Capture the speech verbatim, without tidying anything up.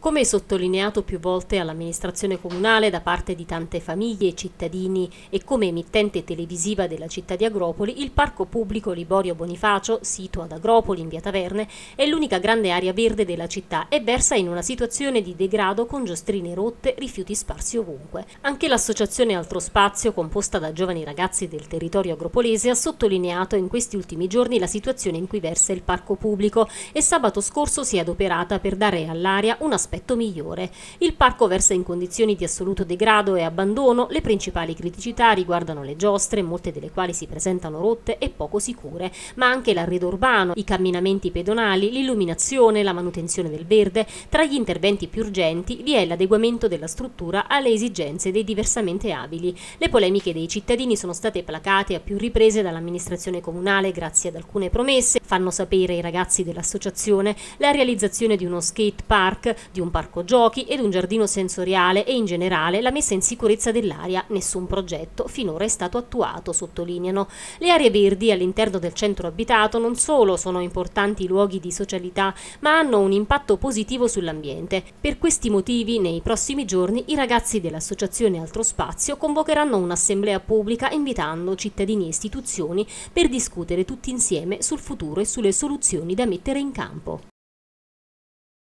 Come sottolineato più volte all'amministrazione comunale da parte di tante famiglie e cittadini e come emittente televisiva della città di Agropoli, il Parco Pubblico Liborio Bonifacio, sito ad Agropoli in via Taverne, è l'unica grande area verde della città e versa in una situazione di degrado con giostrine rotte, rifiuti sparsi ovunque. Anche l'associazione Altro Spazio, composta da giovani ragazzi del territorio agropolese, ha sottolineato in questi ultimi giorni la situazione in cui versa il parco pubblico e sabato scorso si è adoperata per dare all'area un aspetto migliore. Il parco versa in condizioni di assoluto degrado e abbandono. Le principali criticità riguardano le giostre, molte delle quali si presentano rotte e poco sicure, ma anche l'arredo urbano, i camminamenti pedonali, l'illuminazione, la manutenzione del verde. Tra gli interventi più urgenti vi è l'adeguamento della struttura alle esigenze dei diversamente abili. Le polemiche dei cittadini sono state placate a più riprese dall'amministrazione comunale grazie ad alcune promesse, fanno sapere i ragazzi dell'associazione, la realizzazione di uno skate park, di un parco giochi ed un giardino sensoriale e in generale la messa in sicurezza dell'area. Nessun progetto finora è stato attuato, sottolineano. Le aree verdi all'interno del centro abitato non solo sono importanti luoghi di socialità, ma hanno un impatto positivo sull'ambiente. Per questi motivi, nei prossimi giorni, i ragazzi dell'associazione Altro Spazio convocheranno un'assemblea pubblica invitando cittadini e istituzioni per discutere tutti insieme sul futuro e sulle soluzioni da mettere in campo.